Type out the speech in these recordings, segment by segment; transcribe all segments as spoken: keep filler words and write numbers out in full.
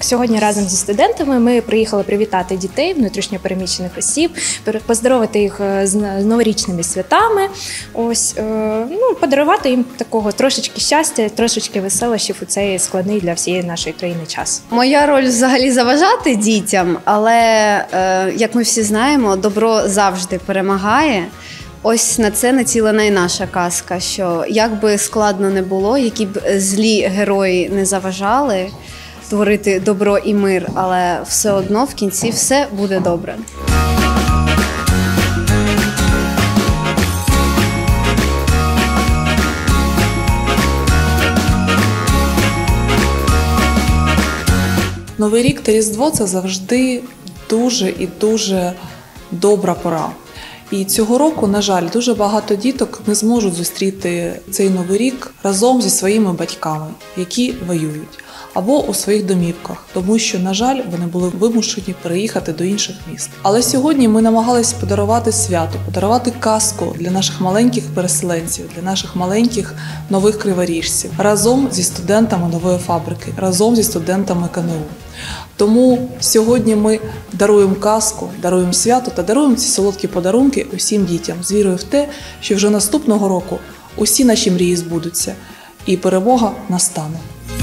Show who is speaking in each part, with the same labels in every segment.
Speaker 1: Сьогодні разом зі студентами ми приїхали привітати дітей, внутрішньо переміщених осіб, поздоровити їх з новорічними святами, ось, ну, подарувати їм такого трошечки щастя, трошечки веселощів у цей складний для всієї нашої країни час.
Speaker 2: Моя роль взагалі заважати дітям, але, як ми всі знаємо, добро завжди перемагає. Ось на це націлена і наша казка, що як би складно не було, які б злі герої не заважали творити добро і мир, але все одно в кінці все буде добре.
Speaker 3: Новий рік та Різдво – це завжди дуже і дуже добра пора. І цього року, на жаль, дуже багато діток не зможуть зустріти цей Новий рік разом зі своїми батьками, які воюють, або у своїх домівках, тому що, на жаль, вони були вимушені переїхати до інших міст. Але сьогодні ми намагалися подарувати свято, подарувати казку для наших маленьких переселенців, для наших маленьких нових криворіжців, разом зі студентами нової фабрики, разом зі студентами ка ен у. Тому сьогодні ми даруємо казку, даруємо свято та даруємо ці солодкі подарунки усім дітям з вірою в те, що вже наступного року усі наші мрії збудуться і перемога настане.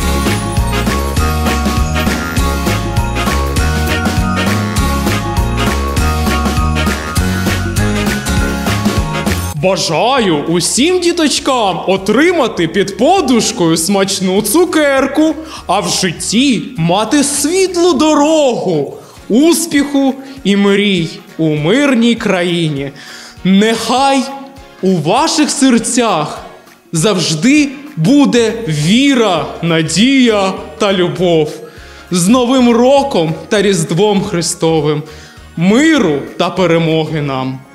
Speaker 4: Бажаю усім діточкам отримати під подушкою смачну цукерку, а в житті мати світлу дорогу, успіху і мрій у мирній країні. Нехай у ваших серцях завжди буде віра, надія та любов. З Новим роком та Різдвом Христовим! Миру та перемоги нам!